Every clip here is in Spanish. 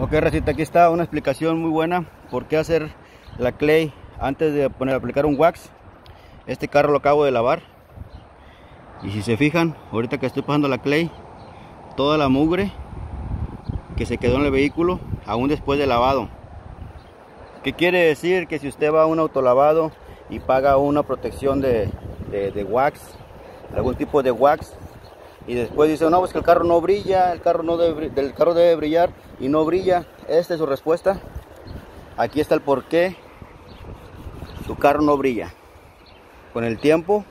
Ok, racita, aquí está una explicación muy buena por qué hacer la clay antes de aplicar un wax. Este carro lo acabo de lavar y si se fijan, ahorita que estoy pasando la clay, toda la mugre que se quedó en el vehículo aún después de lavado. ¿Qué quiere decir? Que si usted va a un autolavado y paga una protección de wax, algún tipo de wax, y después dice, no, pues que el carro no brilla, el carro debe brillar y no brilla. Esta es su respuesta. Aquí está el por qué su carro no brilla. Con el tiempo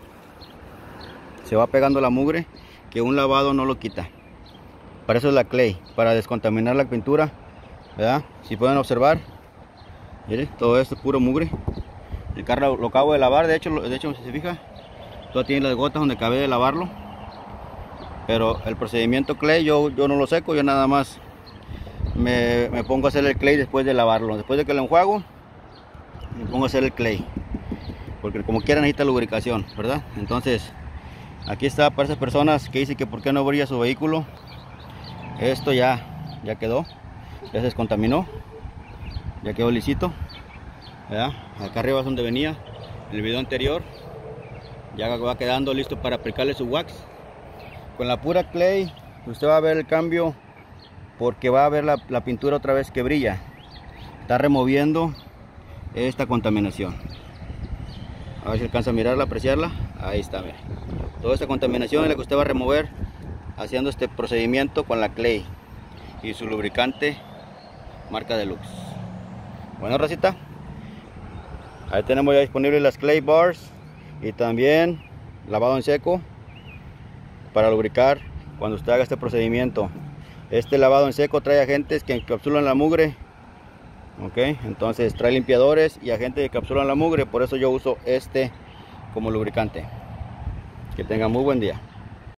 se va pegando la mugre que un lavado no lo quita. Para eso es la clay, para descontaminar la pintura, ¿verdad? Si pueden observar, miren, todo esto es puro mugre. El carro lo acabo de lavar, de hecho si se fija, todavía tiene las gotas donde acabé de lavarlo. Pero el procedimiento clay yo no lo seco, yo nada más me pongo a hacer el clay después de lavarlo. Después de que lo enjuago, me pongo a hacer el clay, porque como quiera necesita lubricación, ¿verdad? Entonces aquí está para esas personas que dicen que por qué no brilla su vehículo. Esto ya quedó, ya se descontaminó, ya quedó lisito, ¿verdad? Acá arriba es donde venía el video anterior, ya va quedando listo para aplicarle su wax. Con la pura clay usted va a ver el cambio, porque va a ver la pintura otra vez que brilla. Está removiendo esta contaminación. A ver si alcanza a mirarla, apreciarla. Ahí está, mire. Toda esta contaminación es la que usted va a remover haciendo este procedimiento con la clay y su lubricante marca Deluxe. Bueno, racita, ahí tenemos ya disponibles las clay bars y también lavado en seco para lubricar cuando usted haga este procedimiento. Este lavado en seco trae agentes que encapsulan la mugre, ok, entonces trae limpiadores y agentes que encapsulan la mugre, por eso yo uso este como lubricante. Que tenga muy buen día.